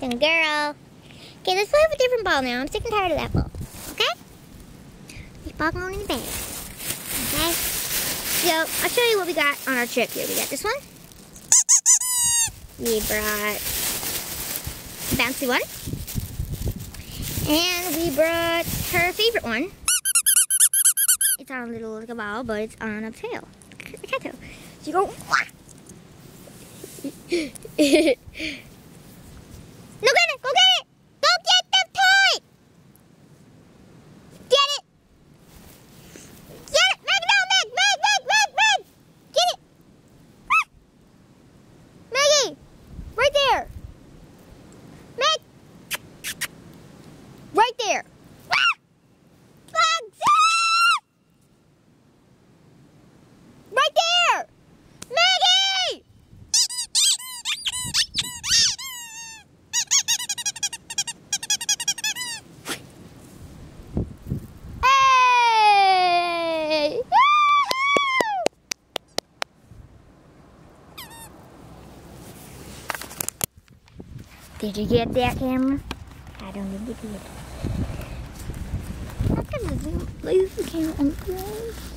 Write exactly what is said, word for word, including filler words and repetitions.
And a girl. Okay, let's play with a different ball now. I'm sick and tired of that ball. Okay? This ball going in the bag. Okay? So, I'll show you what we got on our trip here. We got this one. We brought a bouncy one. And we brought her favorite one. It's on a little like a ball, but it's on a tail. A cat tail. So you go. No, get it! Go get it! Go get the toy! Get it! Get it! Meg, no, Meg! Meg, Meg, Meg, Meg! Get it! Maggie! Right there! Meg! Right there! Right there! Maggie! Hey! Did you get that, camera? I don't think you did. I'm gonna zoom, place the camera on the ground.